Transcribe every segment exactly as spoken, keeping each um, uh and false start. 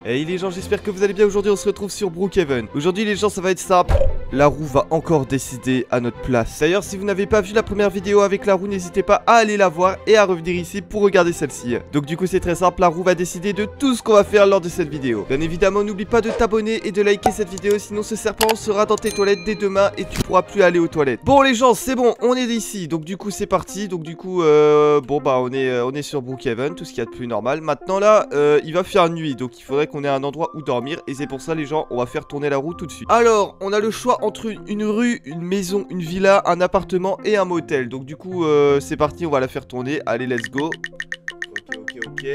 Hey les gens, j'espère que vous allez bien. Aujourd'hui on se retrouve sur Brookhaven. Aujourd'hui les gens, ça va être simple. La roue va encore décider à notre place. D'ailleurs, si vous n'avez pas vu la première vidéo avec la roue, n'hésitez pas à aller la voir et à revenir ici pour regarder celle-ci. Donc du coup c'est très simple, la roue va décider de tout ce qu'on va faire lors de cette vidéo. Bien évidemment, n'oublie pas de t'abonner et de liker cette vidéo, sinon ce serpent sera dans tes toilettes dès demain et tu pourras plus aller aux toilettes. Bon les gens, c'est bon, on est ici. Donc du coup c'est parti. Donc du coup euh, bon bah on est, euh, on est sur Brookhaven, tout ce qu'il y a de plus normal. Maintenant là euh, il va faire nuit, donc il faudrait qu'on ait un endroit où dormir. Et c'est pour ça les gens, on va faire tourner la roue tout de suite. Alors on a le choix entre une, une rue, une maison, une villa, un appartement et un motel. Donc du coup euh, c'est parti, on va la faire tourner. Allez let's go. Ok ok ok.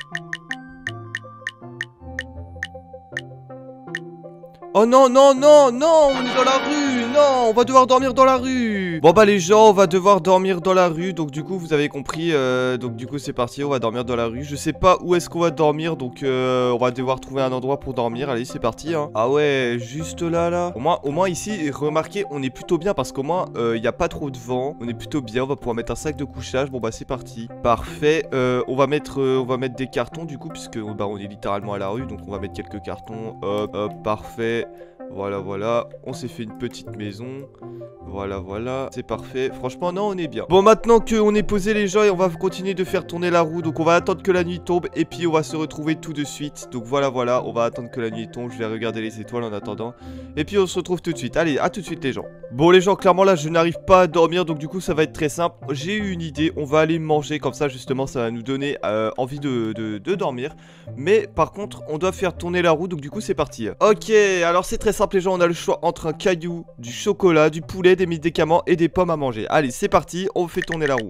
Oh non, non, non, non, on est dans la rue, non, on va devoir dormir dans la rue. Bon bah les gens, on va devoir dormir dans la rue, donc du coup vous avez compris, euh, donc du coup c'est parti, on va dormir dans la rue. Je sais pas où est-ce qu'on va dormir, donc euh, on va devoir trouver un endroit pour dormir. Allez c'est parti hein. Ah ouais, juste là là. Au moins, au moins ici, remarquez, on est plutôt bien parce qu'au moins il euh, n'y a pas trop de vent. On est plutôt bien, on va pouvoir mettre un sac de couchage. Bon bah c'est parti. Parfait, euh, on va mettre euh, on va mettre des cartons du coup, puisque bah, on est littéralement à la rue, donc on va mettre quelques cartons. Hop, hop, parfait. Voilà, voilà, on s'est fait une petite maison. Voilà, voilà, c'est parfait. Franchement, non, on est bien. Bon, maintenant qu'on est posé les gens, et on va continuer de faire tourner la roue. Donc, on va attendre que la nuit tombe et puis on va se retrouver tout de suite. Donc, voilà, voilà, on va attendre que la nuit tombe. Je vais regarder les étoiles en attendant. Et puis, on se retrouve tout de suite. Allez, à tout de suite, les gens. Bon, les gens, clairement, là, je n'arrive pas à dormir. Donc, du coup, ça va être très simple. J'ai eu une idée. On va aller manger. Comme ça, justement, ça va nous donner euh, envie de, de, de dormir. Mais, par contre, on doit faire tourner la roue. Donc, du coup, c'est parti. Ok, alors, c'est très simple, les gens. On a le choix entre un caillou, du chocolat, du poulet, des médicaments et des pommes à manger. Allez, c'est parti, on fait tourner la roue.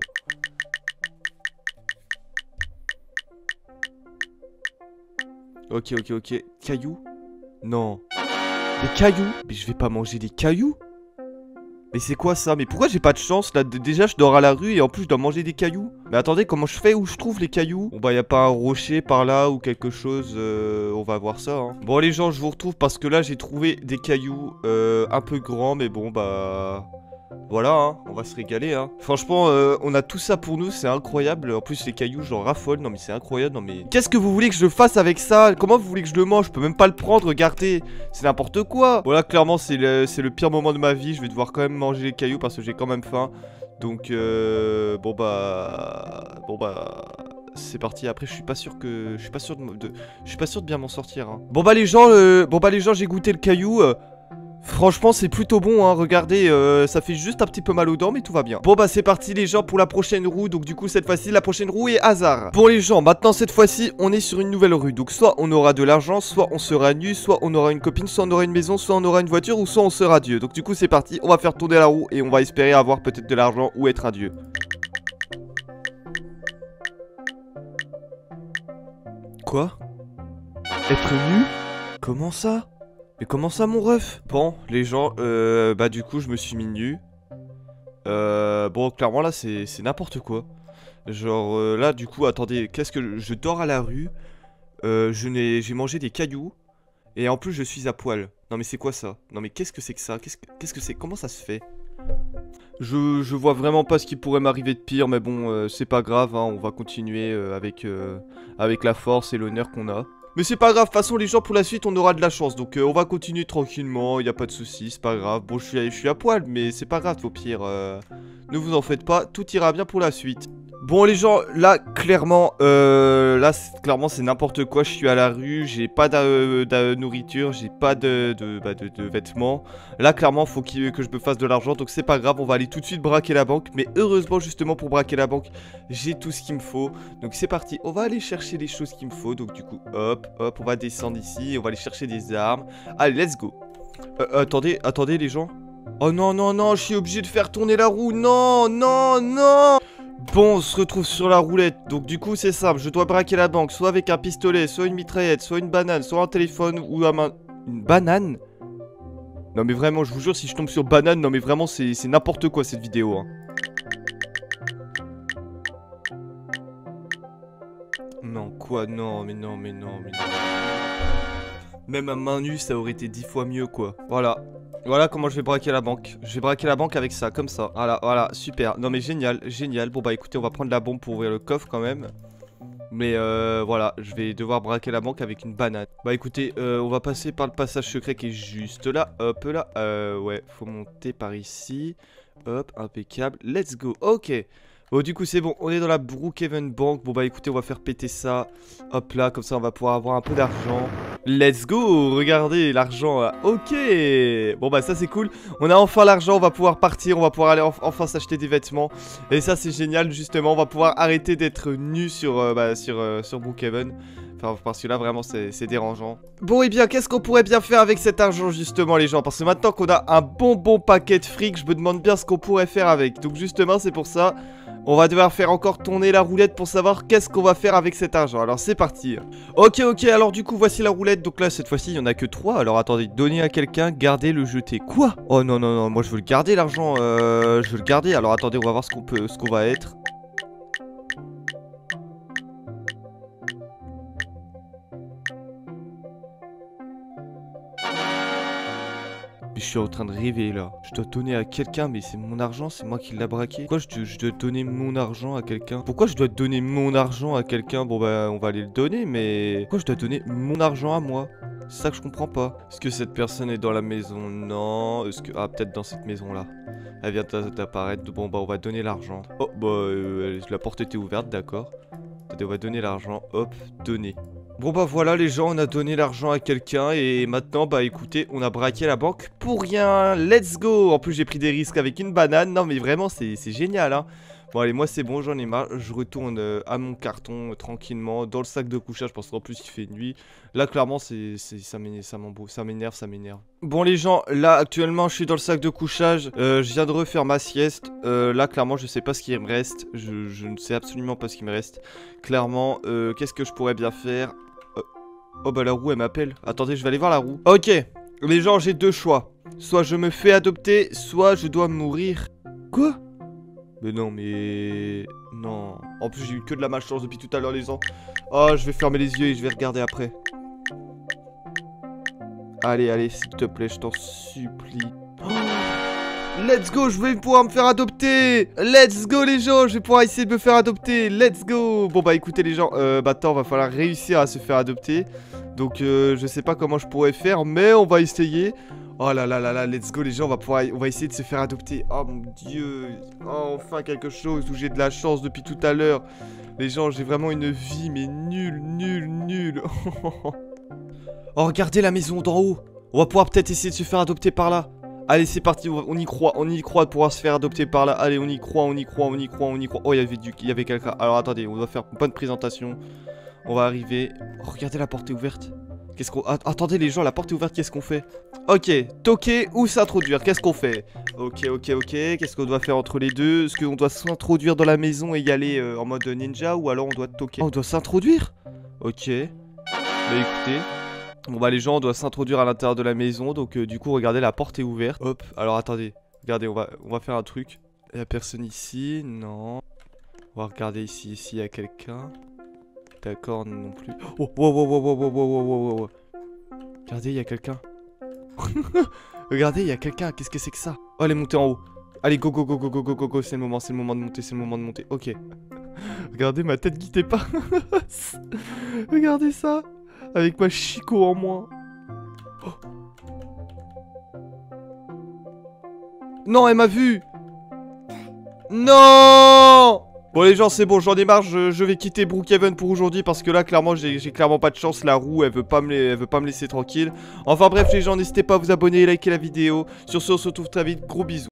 Ok, ok, ok. Cailloux? Non. Des cailloux? Mais je vais pas manger des cailloux? Mais c'est quoi ça? Mais pourquoi j'ai pas de chance là? Déjà je dors à la rue et en plus je dois manger des cailloux. Mais attendez, comment je fais? Où je trouve les cailloux? Bon bah y a pas un rocher par là ou quelque chose, euh, on va voir ça hein. Bon les gens, je vous retrouve parce que là j'ai trouvé des cailloux euh, un peu grands. Mais bon bah... Voilà, hein, on va se régaler, hein. Franchement, euh, on a tout ça pour nous, c'est incroyable. En plus, les cailloux, j'en raffole. Non, mais c'est incroyable. Non, mais qu'est-ce que vous voulez que je fasse avec ça? Comment vous voulez que je le mange? Je peux même pas le prendre, regardez. C'est n'importe quoi. Voilà, clairement, c'est le, c'est le pire moment de ma vie. Je vais devoir quand même manger les cailloux parce que j'ai quand même faim. Donc, euh, bon, bah. Bon, bah. C'est parti. Après je suis pas sûr que je suis pas sûr de, de je suis pas sûr de bien m'en sortir hein. Bon bah les gens euh... bon bah les gens j'ai goûté le caillou euh... Franchement c'est plutôt bon hein, regardez, euh, ça fait juste un petit peu mal aux dents mais tout va bien. Bon bah c'est parti les gens pour la prochaine roue. Donc du coup cette fois-ci la prochaine roue est hasard. Bon les gens, maintenant cette fois-ci on est sur une nouvelle rue. Donc soit on aura de l'argent, soit on sera nu, soit on aura une copine, soit on aura une maison, soit on aura une voiture, ou soit on sera Dieu. Donc du coup c'est parti, on va faire tourner la roue et on va espérer avoir peut-être de l'argent ou être un dieu. Quoi? Être nu? Comment ça? Mais comment ça mon ref? Bon les gens, euh, bah du coup je me suis mis nu. Euh, bon clairement là c'est n'importe quoi. Genre euh, là du coup attendez, qu'est-ce que je dors à la rue, euh, je n'ai j'ai mangé des cailloux et en plus je suis à poil. Non mais c'est quoi ça? Non mais qu'est-ce que c'est que ça? Qu'est-ce que qu'est-ce que c'est? Comment ça se fait? Je, je vois vraiment pas ce qui pourrait m'arriver de pire, mais bon euh, c'est pas grave hein, on va continuer euh, avec, euh, avec la force et l'honneur qu'on a. Mais c'est pas grave, de toute façon les gens pour la suite on aura de la chance. Donc euh, on va continuer tranquillement, y a pas de soucis, c'est pas grave. Bon je suis, je suis à poil mais c'est pas grave au pire, euh, ne vous en faites pas, tout ira bien pour la suite. Bon les gens, là clairement, euh, là clairement c'est n'importe quoi, je suis à la rue, j'ai pas de nourriture, j'ai pas de, de, bah, de, de vêtements. Là clairement faut qu que je me fasse de l'argent, donc c'est pas grave, on va aller tout de suite braquer la banque. Mais heureusement justement pour braquer la banque, j'ai tout ce qu'il me faut. Donc c'est parti, on va aller chercher les choses qu'il me faut. Donc du coup hop, hop, on va descendre ici, on va aller chercher des armes. Allez let's go. euh, Attendez, attendez les gens. Oh non, non, non, je suis obligé de faire tourner la roue, non, non, non. Bon, on se retrouve sur la roulette. Donc du coup c'est simple, je dois braquer la banque, soit avec un pistolet, soit une mitraillette, soit une banane, soit un téléphone ou un main... Une banane? Non mais vraiment, je vous jure, si je tombe sur banane, non mais vraiment c'est n'importe quoi cette vidéo hein. Non quoi, non mais non mais non mais non. Même à main nue ça aurait été dix fois mieux quoi. Voilà. Voilà comment je vais braquer la banque. Je vais braquer la banque avec ça, comme ça. Voilà, voilà, super. Non mais génial, génial. Bon bah écoutez, on va prendre la bombe pour ouvrir le coffre quand même. Mais euh, voilà, je vais devoir braquer la banque avec une banane. Bah écoutez, euh, on va passer par le passage secret qui est juste là. Hop là, euh, ouais, faut monter par ici. Hop, impeccable, let's go, ok. Bon du coup c'est bon, on est dans la Brookhaven Bank. Bon bah écoutez, on va faire péter ça. Hop là, comme ça on va pouvoir avoir un peu d'argent. Let's go, regardez l'argent là. Ok. Bon bah ça c'est cool. On a enfin l'argent, on va pouvoir partir. On va pouvoir aller enf enfin s'acheter des vêtements. Et ça c'est génial justement, on va pouvoir arrêter d'être nus sur, euh, bah, sur, euh, sur Brookhaven. Enfin parce que là vraiment c'est dérangeant. Bon et bien qu'est-ce qu'on pourrait bien faire avec cet argent justement les gens? Parce que maintenant qu'on a un bon bon paquet de fric, je me demande bien ce qu'on pourrait faire avec. Donc justement c'est pour ça, on va devoir faire encore tourner la roulette pour savoir qu'est-ce qu'on va faire avec cet argent. Alors c'est parti. Ok ok, alors du coup voici la roulette. Donc là cette fois-ci il n'y en a que trois. Alors attendez, donner à quelqu'un, garder, le jeter. Quoi? Oh non non non, moi je veux le garder l'argent, euh, je veux le garder. Alors attendez, on va voir ce qu'on peut, ce qu'on va être. Je suis en train de rêver là. Je dois donner à quelqu'un, mais c'est mon argent, c'est moi qui l'a braqué. Pourquoi je, je dois donner mon argent à quelqu'un? Pourquoi je dois donner mon argent à quelqu'un? Bon bah on va aller le donner, mais pourquoi je dois donner mon argent à moi? C'est ça que je comprends pas. Est-ce que cette personne est dans la maison? Non. Est-ce que... Ah peut-être dans cette maison là. Elle vient d'apparaître. Bon bah on va donner l'argent. Oh bah euh, la porte était ouverte, d'accord. Attendez, on va donner l'argent. Hop, donner. Bon bah voilà les gens, on a donné l'argent à quelqu'un et maintenant bah écoutez, on a braqué la banque pour rien. Let's go. En plus j'ai pris des risques avec une banane. Non mais vraiment c'est génial hein. Bon allez, moi c'est bon, j'en ai marre. Je retourne euh, à mon carton euh, tranquillement dans le sac de couchage parce qu'en plus il fait nuit. Là clairement c'est ça m'énerve, ça m'énerve, ça m'énerve. Bon les gens, là actuellement je suis dans le sac de couchage. euh, Je viens de refaire ma sieste. euh, Là clairement je sais pas ce qu'il me reste. je, je ne sais absolument pas ce qu'il me reste. Clairement, euh, qu'est-ce que je pourrais bien faire? Oh bah la roue elle m'appelle. Attendez, je vais aller voir la roue. Ok, les gens, j'ai deux choix. Soit je me fais adopter, soit je dois mourir. Quoi? Mais non, mais... Non. En plus, j'ai eu que de la malchance depuis tout à l'heure, les gens. Oh, je vais fermer les yeux et je vais regarder après. Allez, allez, s'il te plaît, je t'en supplie. Oh, let's go, je vais pouvoir me faire adopter. Let's go les gens, je vais pouvoir essayer de me faire adopter. Let's go. Bon bah écoutez les gens, euh, bah attends, va falloir réussir à se faire adopter. Donc euh, je sais pas comment je pourrais faire, mais on va essayer. Oh là là là là, let's go les gens, on va pouvoir, on va essayer de se faire adopter. Oh mon dieu, oh, enfin quelque chose où j'ai de la chance depuis tout à l'heure. Les gens, j'ai vraiment une vie mais nulle, nulle, nulle. Oh regardez la maison d'en haut. On va pouvoir peut-être essayer de se faire adopter par là. Allez c'est parti, on y croit, on y croit de pouvoir se faire adopter par là. Allez on y croit, on y croit, on y croit, on y croit. Oh il y avait du, il y avait quelqu'un. Alors attendez, on va faire une bonne présentation. On va arriver. Oh, regardez la porte est ouverte. Qu'est-ce qu'on... Attendez les gens, la porte est ouverte, qu'est-ce qu'on fait? Ok, toquer ou s'introduire, qu'est-ce qu'on fait? Ok, ok, ok, qu'est-ce qu'on doit faire entre les deux? Est-ce qu'on doit s'introduire dans la maison et y aller euh, en mode ninja ou alors on doit toquer? Oh, on doit s'introduire? Ok. Bah écoutez... Bon bah les gens, on doit s'introduire à l'intérieur de la maison, donc euh, du coup regardez, la porte est ouverte. Hop, alors attendez, regardez, on va, on va faire un truc. Il y a personne ici, non. On va regarder ici, ici il y a quelqu'un. D'accord, non plus. Oh, wow, wow, wow, wow, wow, wow, wow, wow. Regardez, il y a quelqu'un. Regardez, il y a quelqu'un, qu'est-ce que c'est que ça? Oh, elle est montée en haut. Allez, go, go, go, go, go, go, go, go, c'est le moment, c'est le moment de monter, c'est le moment de monter. Ok. Regardez, ma tête guittait pas. Regardez ça. Avec ma Chico en moins. Oh. Non, elle m'a vu. Non. Bon les gens, c'est bon, j'en ai marre, je, je vais quitter Brookhaven pour aujourd'hui parce que là, clairement, j'ai clairement pas de chance. La roue, elle veut pas me, elle veut pas me laisser tranquille. Enfin bref les gens, n'hésitez pas à vous abonner et liker la vidéo. Sur ce, on se retrouve très vite, gros bisous.